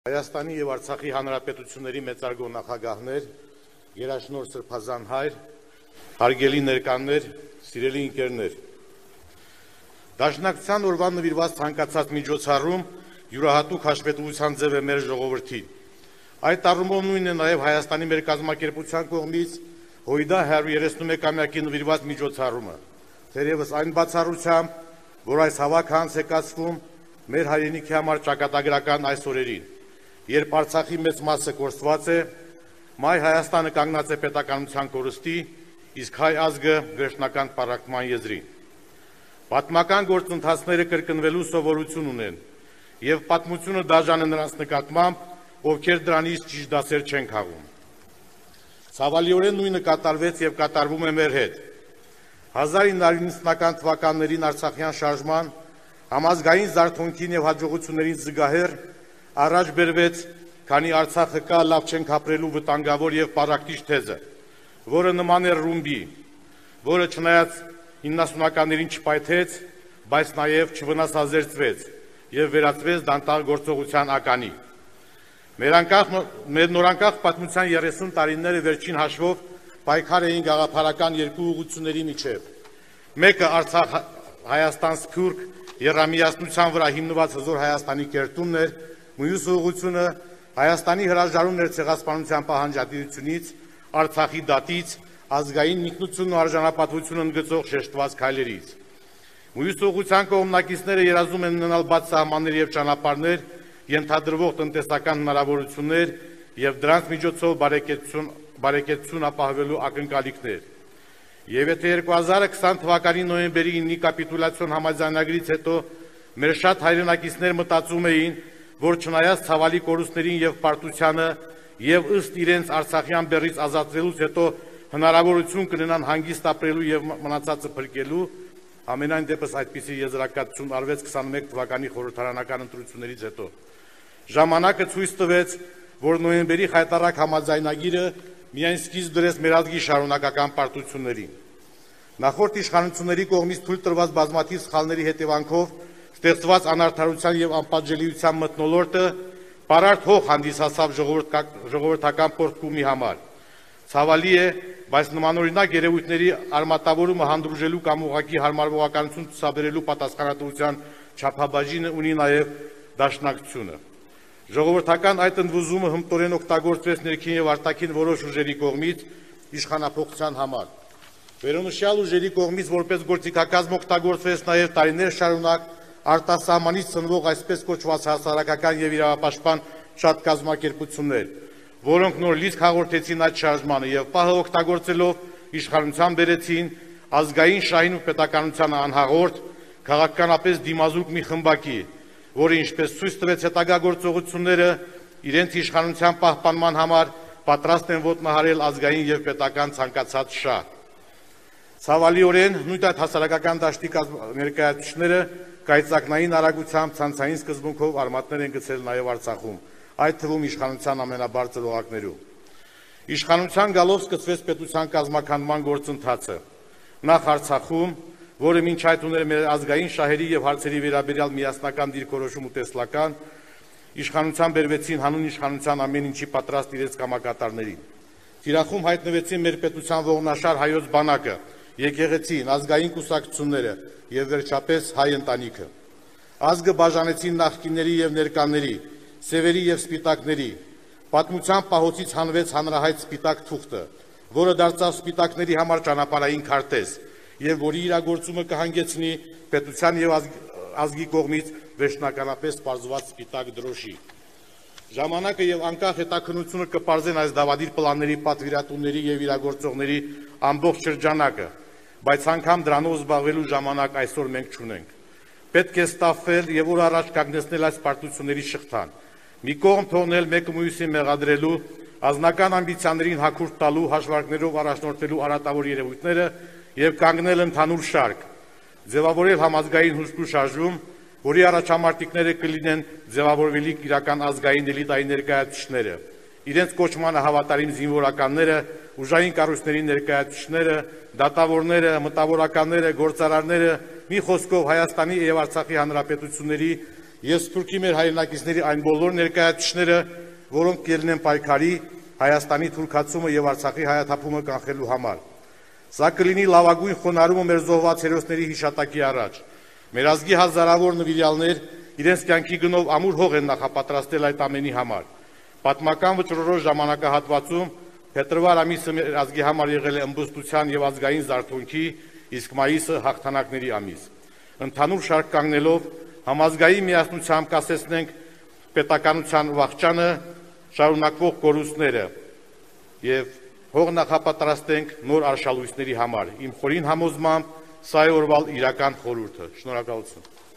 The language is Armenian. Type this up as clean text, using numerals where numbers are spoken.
Հայաստանի եւ Արցախի հանրապետությունների մեծարգո նախագահներ, Գերաշնորհ Սրբազան հայր, հարգելի ներկաներ, սիրելի ընկերներ։ Դաշնակցության օրվան նվիրված ցանկացած միջոցառում յուրահատուկ հաշվետվության ձև է մեր ժողովրդի։ Այդ առումով նույնն է նաեւ Հայաստանի մեր կազմակերպության կողմից հույդա 131-ամյակի նվիրված միջոցառումը։ Թերևս այն բացառությամբ, որ այս հավաքը անց է կացվում մեր հայրենիքի համար ճակատագրական այս օրերին, երբ Արցախի մեծ մասը կորսված է, մայ Հայաստանը կանգնած է պետականության կորստի, իսկ հայ ազգը վերջնական պառակտման եզրին։ Պատմական գործընթացները կրկնվելու սովորություն ունեն, եւ պատմությունը դաժան է նրանց նկատմամբ, ովքեր դրանից ճիշտ դասեր չեն քաղում։ Ցավալիորեն նույնը կատարվեց եւ կատարվում է մեր հետ։ 1990-ական թվականներին Արցախյան շարժման համազգային զարթոնքին եւ հաջողություններին զուգահեռ առաջ բերվեց, քանի Արցախը կա, լավ չենք ապրելու վտանգավոր եւ պառակտիչ թեզը, որը նման էր ռումբի, որը չնայած 90-ականներին չպայթեց, բայց նաեւ չվնասազերծվեց եւ վերածվեց դանդաղ գործողության ականի։ Մեր նորանկախ պատմության 30 տարիները վերջին հաշվով պայքար էին գաղափարական երկու ուղղությունների միջև։ Մեկը Արցախ-Հայաստան սփյուռք եռամիասնության վրա հիմնված հզոր Հայաստանի կերտումն էր, մյուս ուղղությունը Հայաստանի հրաժարումն էր ցեղասպանության պահանջատիրությունից, Արցախի դատից, ազգային ինքնությունն ու արժանապատվությունը ընդգծող շեշտված քայլերից։ Մյուս ուղղության կողմնակիցները երազում են ունենալ բաց սահմաններ եւ ճանապարհներ, ենթադրվող տնտեսական հնարավորություններ եւ դրանց միջոցով բարեկեցություն ապահովելու ակնկալիքներ։ Եվ եթե 2020 թվականի նոյեմբերի 9-ի կապիտուլյացիոն համաձայնագրից հետո մեր շատ հայրենակիցներ մտածում էին, որ չնայած ցավալի կորուստներին եւ պարտությանը եւ ըստ իրենց Արցախյան բեռից ազատվելուց հետո հնարավորություն կունենան հանգիստ ապրելու եւ մնացածը փրկելու, ամենայն դեպս այդպիսի եզրակացություն արվեց 21 թվականի խորհրդարանական ընտրություններից հետո։ Ժամանակը ցույց տվեց, որ նոյեմբերի խայտառակ համաձայնագիրը միայն սկիզբ դրեց մեր ազգի շարունակական պարտություններին։ Նախորդ իշխանությունների կողմից թույլ տրված բազմաթիվ սխալների հետևանքով ստեղծված անարդարության եւ անպատժելիության մթնոլորտը պարարտ հող հանդիսացավ ժողովրդական պորտկումի համար։ Ցավալի է, բայց նմանօրինակ երևույթների արմատավորումը հանդուրժելու կամ ուղղակի հարմարվողականություն ցուցաբերելու պատասխանատվության չափաբաժինը ունի նաեւ դաշնակցությունը։ Ժողովրդական այդ ընդվզումը հմտորեն օգտագործվեց ներքին եւ արտաքին որոշ ուժերի կողմից իշխանափոխության համար։ Վերոնշյալ ուժերի կողմից որպես գործիքակազմ օգտագործվեց նաեւ տարիներ շարունակ արտասահմանից ծնվող այսպես կոչված հասարակական եւ իրավապաշտպան շատ կազմակերպություններ, որոնք նոր լիցք հաղորդեցին այդ շարժմանը եւ պահը օգտագործելով իշխանության բերեցին ազգային շահին ու պետականությանը անհաղորդ քաղաքականապես դիմազուկ մի խմբակի, որը ինչպես ցույց տվեց հետագա գործողությունները իրենց իշխանության պահպանման համար պատրաստ են ոտնահարել ազգային եւ պետական ցանկացած շահ։ Ցավալիորեն նույն այդ հասարակական դաշտի ներկայացուցիչները կայծակնային արագությամբ ցանցային սկզբունքով արմատներ են գցել նաեւ Արցախում, այդ թվում իշխանության ամենաբարձր օղակներում։ Իշխանության գալով սկսվեց պետության կազմակերպման գործընթացը։ Նախ Արցախում, որը մինչ այդ ուներ մեր ազգային շահերի եւ հարցերի վերաբերյալ միասնական դիրքորոշում ու տեսլական, իշխանության բերվեցին հանուն իշխանության ամեն ինչի պատրաստ իրենց կամակատարներին։ Թիրախում հայտնվեցին մեր պետության ողնաշար հայոց բանակը, եկեղեցին, ազգային կուսակցությունները եւ վերջապես հայ ընտանիքը։ Ազգը բաժանեցին նախկինների եւ ներկաների, սևերի եւ սպիտակների։ Պատմության պահոցից հանվեց հանրահայտ սպիտակ թուղթը, որը դարձավ սպիտակների համար ճանապարհային քարտեզ եւ որի իրագործումը կհանգեցնի պետության եւ ազգի կողմից վերջնականապես պարզված սպիտակ դրոշի։ Ժամանակը եւ անկախ հետաքննությունը կպարզեն այս դավադիր պլանների պատվիրատուների եւ իրագործողների ամբողջ շրջանակը, բայց անգամ դրանով զբաղվելու ժամանակ այսօր մենք չունենք։ Պետք է ստաֆել եւ օր առաջ կանգնեցնել այս պարտությունների շղթան։ Մի կողմ թողնել մեկը մյուսին մեղադրելու, ազնական ամբիցիաներին հակուրդ տալու, հաշվարկներով առաջնորդելու արատավոր երևույթները եւ կանգնել ընդհանուր շարք, ձևավորել համազգային հուժկու շարժում, որի առաջամարտիկները կլինեն ձևավորվելիք իրական ազգային էլիտայի ներկայացուցիչները, իրենց կոչմանը հավատարիմ զինվորականները, ուժային կառույցների ներկայացուցիչները, դատավորները, մտավորականները, գործարարները, մի խոսքով Հայաստանի եւ Արցախի հանրապետությունների Ես Սփյուռքի մեր հայրենակիցների այն բոլոր ներկայացուցիչները, որոնք ելնեն պայքարի Հայաստանի թուրքացումը եւ Արցախի հայաթափումը կանխելու համար։ Սա կլինի լավագույն խոնարհումը մեր զոհված հերոսների հիշատակի առաջ։ Մեր ազգի հազարավոր նվիրյալներ իրենց կյանքի գնով ամուր հող են նախապատրաստել այդ ամենի համար։ Պատմական վճռորոշ ժամանակահատվածում փետրվար ամիսը մեր ազգի համար եղել է ըմբոստության եւ ազգային զարթոնքի, իսկ մայիսը հաղթանակների ամիս։ Ընդհանուր շարք կանգնելով համազգային միասնությամբ կասեցնենք պետականության վախճանը, շարունակվող կորուստները եւ հող նախապատրաստենք նոր արշալույսների համար։ Իմ խորին համոզմամբ սա է օրվա իրական խորհուրդը։ Շնորհակալություն։